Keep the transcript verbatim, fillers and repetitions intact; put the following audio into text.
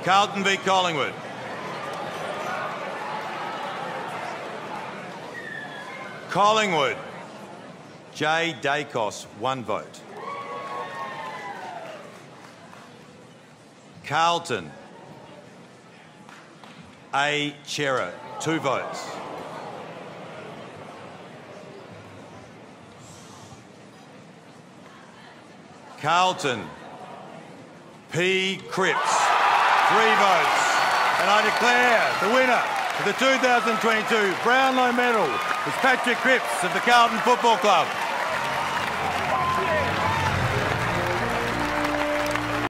Carlton v Collingwood. Collingwood, J. Dacos, one vote. Carlton, A. Chera, two votes. Carlton, P. Cripps, three votes. And I declare the winner of the two thousand twenty-two Brownlow medal is Patrick Cripps of the Carlton Football Club.